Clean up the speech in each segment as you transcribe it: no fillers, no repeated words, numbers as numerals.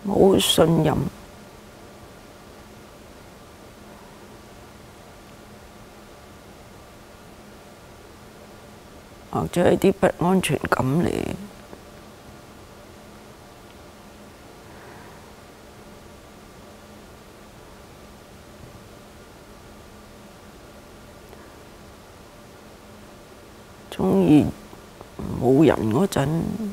冇信任，或者係啲不安全感嚟。鍾意冇人嗰陣，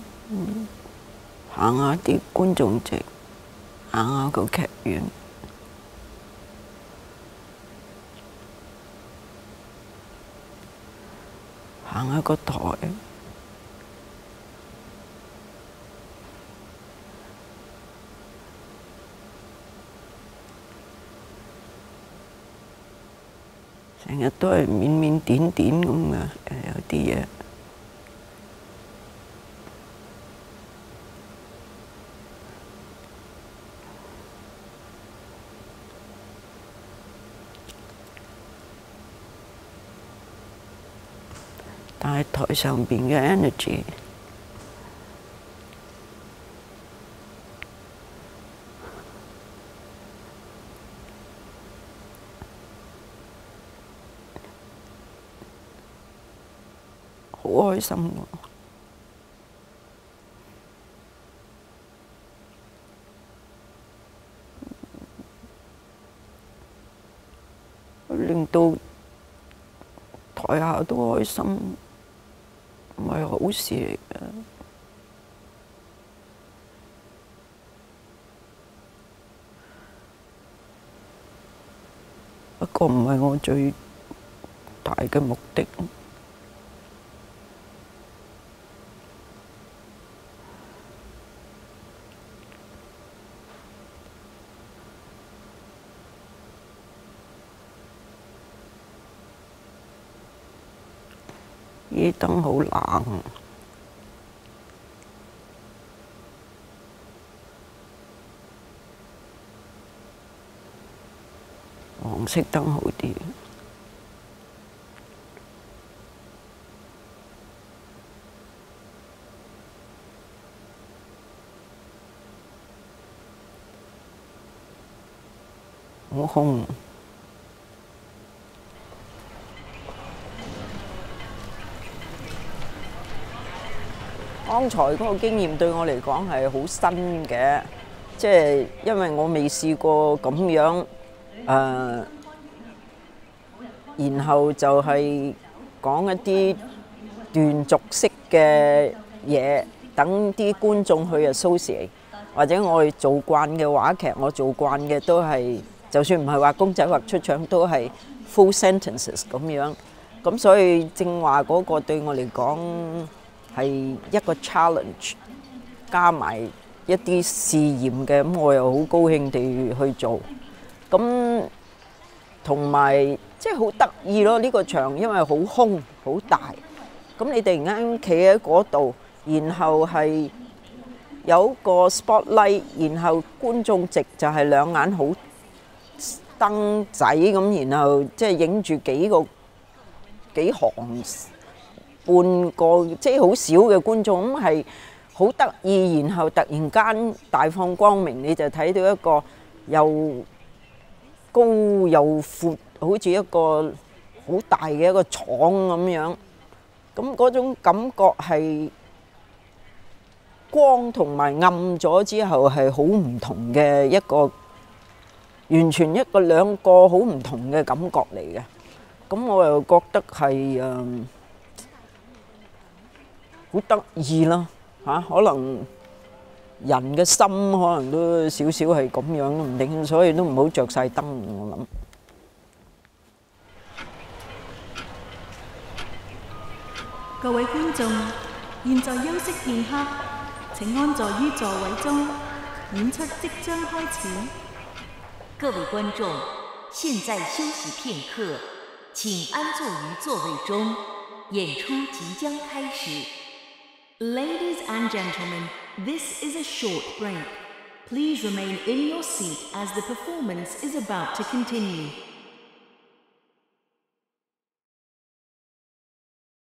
行下啲觀眾席，行下個劇院，行下個台，成日都係緬緬點點咁嘅，有啲嘢。但係台上邊嘅 energy， 好開心喎！令到台下都開心。唔係好事嚟嘅，不過唔係我最大嘅目的。啲燈好冷，黃色燈好啲。好空。剛才嗰個經驗對我嚟講係好新嘅，即係因為我未試過咁樣然後就係講一啲斷續式嘅嘢，等啲觀眾去associate，或者我哋做慣嘅話劇，我做慣嘅都係，就算唔係話公仔畫出場，都係 full sentences 咁樣。咁所以正話嗰個對我嚟講，係一個 challenge， 加埋一啲試驗嘅，咁我又好高興地去做。咁同埋即係好得意咯，呢個場因為好空好大，咁你突然間企喺嗰度，然後係有個 spotlight， 然後觀眾席就係兩眼好燈仔咁，然後即係影住幾行。半個即係好少嘅觀眾，咁係好得意，然後突然間大放光明，你就睇到一個又高又闊，好似一個好大嘅一個廠咁樣。咁嗰種感覺係光同埋暗咗之後係好唔同嘅一個，完全兩個好唔同嘅感覺嚟嘅。咁我又覺得係好得意咯嚇，可能人嘅心可能都少少係咁樣都唔定，所以都唔好着晒燈。我諗各位觀眾，現在休息片刻，請安坐於座位中，演出即將開始。 各位觀眾，現在休息片刻，請安坐於座位中，演出即將開始。Ladies and gentlemen, this is a short break. Please remain in your seat as the performance is about to continue.